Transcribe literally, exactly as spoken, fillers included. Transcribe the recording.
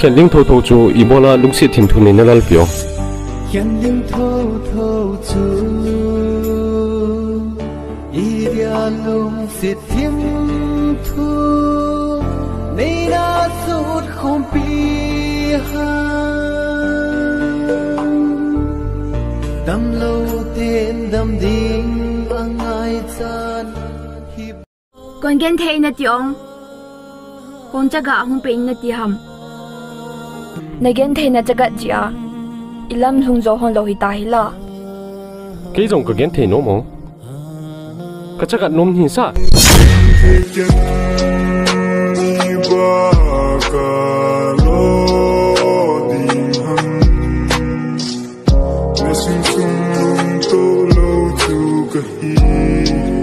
khen ling thâu thâu chu ibola lungsi thim thu nei nalal pio khen ling thâu thâu chu iria lungsi thim thu nei na sut không pi ha đam lâu tên đam ding ang ai chan con gen thei na tiong con chaga hung pe na ti ham na gen thei na chaga chia ilam lung zo hon lo hi ta hi la cái dòng cái gen thei no mo ka chaga nom hi sa Sing sung to lâu chu ka hi